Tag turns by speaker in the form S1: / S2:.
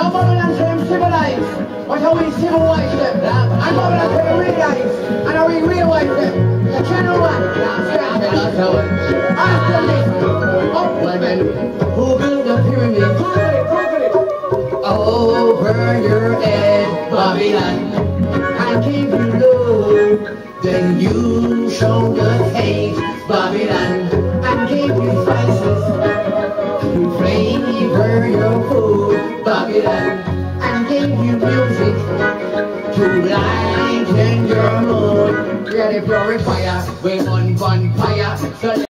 S1: Now Babylon say them civilized, but how we civilize them. And Babylon say them realize, and how we realize them. The general one, after me, up women, who built the pyramid? Over your head, Babylon. I gave you love, then you showed us hate, Babylon. I gave you spices to flavor your food, Babylon. I gave you music to lighten your mood. Ready for a fire, we on bonfire.